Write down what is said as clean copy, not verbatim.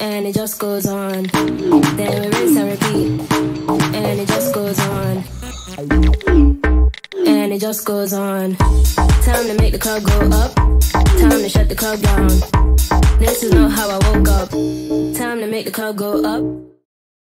and it just goes on. Then we rinse and repeat, and it just goes on, and it just goes on. Time to make the club go up, time to shut the club down. This is not how I woke up. Time to make the club go up.